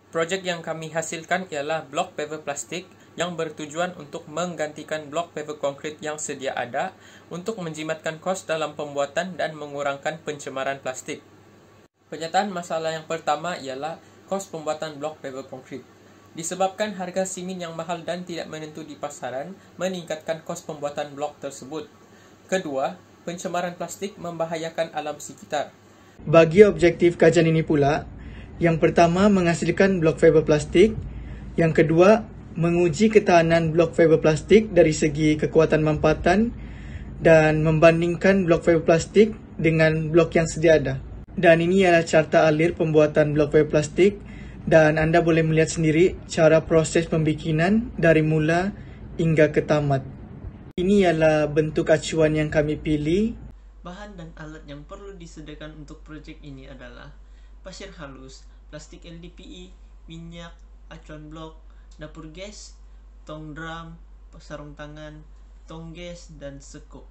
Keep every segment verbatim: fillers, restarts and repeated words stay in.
Projek yang kami hasilkan ialah blok paver plastik yang bertujuan untuk menggantikan blok paver konkrit yang sedia ada untuk menjimatkan kos dalam pembuatan dan mengurangkan pencemaran plastik. Penyataan masalah yang pertama ialah kos pembuatan blok paver konkrit. Disebabkan harga simen yang mahal dan tidak menentu di pasaran meningkatkan kos pembuatan blok tersebut. Kedua, pencemaran plastik membahayakan alam sekitar. Bagi objektif kajian ini pula, yang pertama menghasilkan blok fiber plastik, yang kedua menguji ketahanan blok fiber plastik dari segi kekuatan mampatan dan membandingkan blok fiber plastik dengan blok yang sedia ada. Dan ini adalah carta alir pembuatan blok fiber plastik dan anda boleh melihat sendiri cara proses pembikinan dari mula hingga ke tamat. Ini adalah bentuk acuan yang kami pilih. Bahan dan alat yang perlu disediakan untuk projek ini adalah pasir halus, plastik L D P E, minyak, acuan blok, dapur gas, tong drum, sarung tangan, tong gas, dan sekop.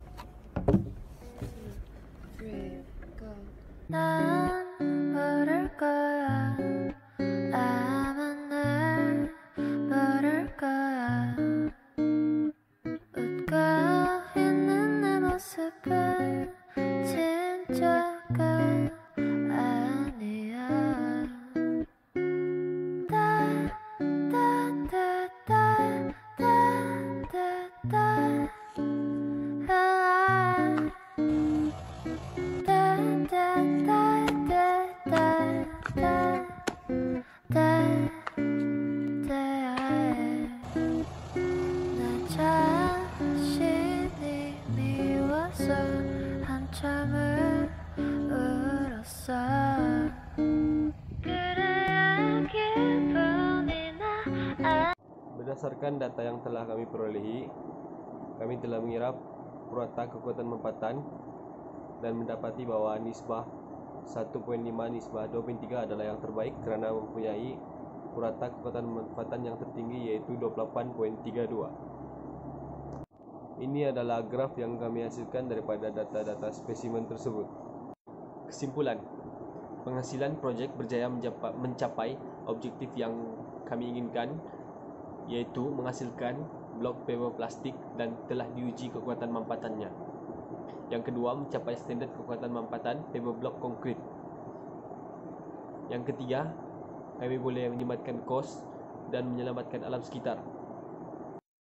Berdasarkan data yang telah kami perolehi, kami telah mengirap purata kekuatan mampatan dan mendapati bahawa nisbah satu perpuluhan lima nisbah dua perpuluhan tiga adalah yang terbaik kerana mempunyai purata kekuatan mampatan yang tertinggi iaitu dua puluh lapan perpuluhan tiga dua. Ini adalah graf yang kami hasilkan daripada data-data spesimen tersebut. Kesimpulan, penghasilan projek berjaya mencapai objektif yang kami inginkan, iaitu menghasilkan blok paver plastik dan telah diuji kekuatan mampatannya. Yang kedua, mencapai standard kekuatan mampatan paver blok konkrit. Yang ketiga, kami boleh menjimatkan kos dan menyelamatkan alam sekitar.